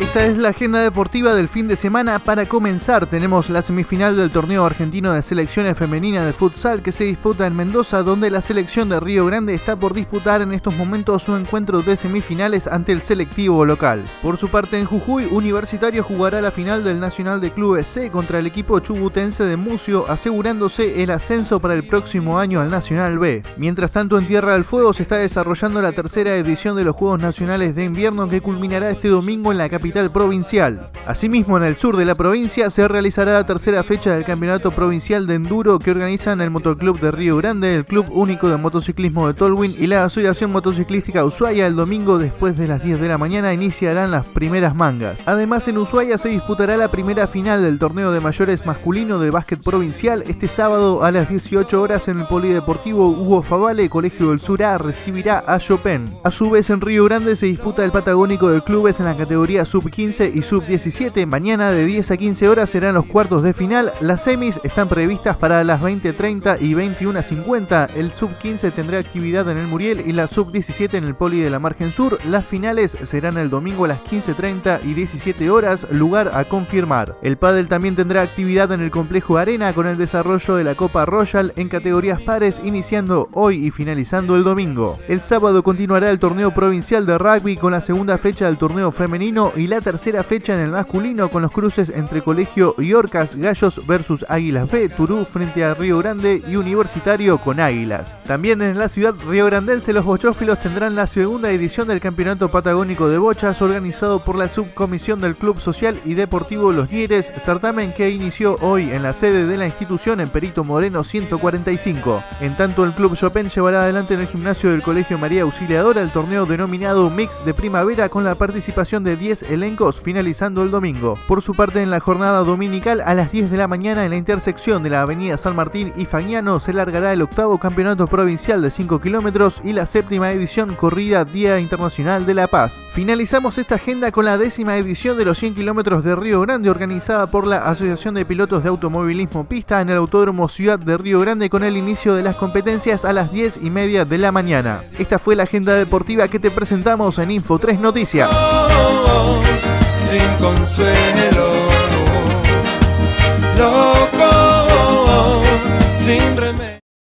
Esta es la agenda deportiva del fin de semana. Para comenzar, tenemos la semifinal del torneo argentino de selecciones femeninas de futsal que se disputa en Mendoza, donde la selección de Río Grande está por disputar en estos momentos su encuentro de semifinales ante el selectivo local. Por su parte, en Jujuy, Universitario jugará la final del Nacional de Clubes C contra el equipo chubutense de Mucio, asegurándose el ascenso para el próximo año al Nacional B. Mientras tanto, en Tierra del Fuego se está desarrollando la tercera edición de los Juegos Nacionales de Invierno que culminará este domingo en la capital provincial. Asimismo, en el sur de la provincia se realizará la tercera fecha del Campeonato Provincial de Enduro que organizan el Motoclub de Río Grande, el Club Único de Motociclismo de Tolwyn y la Asociación Motociclística Ushuaia. El domingo, después de las 10 de la mañana, iniciarán las primeras mangas. Además, en Ushuaia se disputará la primera final del torneo de mayores masculino de básquet provincial. Este sábado a las 18 horas en el Polideportivo Hugo Favale, Colegio del Sur A recibirá a Chopin. A su vez, en Río Grande se disputa el Patagónico de Clubes en la categoría Sub-15 y Sub-17. Mañana de 10 a 15 horas serán los cuartos de final. Las semis están previstas para las 20:30 y 21:50. El Sub-15 tendrá actividad en el Muriel y la Sub-17 en el Poli de la Margen Sur. Las finales serán el domingo a las 15:30 y 17 horas, lugar a confirmar. El pádel también tendrá actividad en el Complejo Arena con el desarrollo de la Copa Royal en categorías pares, iniciando hoy y finalizando el domingo. El sábado continuará el torneo provincial de rugby con la segunda fecha del torneo femenino y la tercera fecha en el masculino con los cruces entre Colegio y Orcas, Gallos versus Águilas B, Turú frente a Río Grande y Universitario con Águilas. También en la ciudad riograndense los bochófilos tendrán la segunda edición del Campeonato Patagónico de Bochas organizado por la subcomisión del Club Social y Deportivo Los Nieres, certamen que inició hoy en la sede de la institución en Perito Moreno 145. En tanto, el Club Chopin llevará adelante en el gimnasio del Colegio María Auxiliadora el torneo denominado Mix de Primavera con la participación de 10 elencos, finalizando el domingo. Por su parte, en la jornada dominical a las 10 de la mañana en la intersección de la avenida San Martín y Fagnano se largará el octavo campeonato provincial de 5 kilómetros y la séptima edición corrida Día Internacional de la Paz. Finalizamos esta agenda con la 10ª edición de los 100 kilómetros de Río Grande organizada por la Asociación de Pilotos de Automovilismo Pista en el Autódromo Ciudad de Río Grande con el inicio de las competencias a las 10:30 de la mañana. Esta fue la agenda deportiva que te presentamos en Info 3 Noticias. Sin consuelo, loco, sin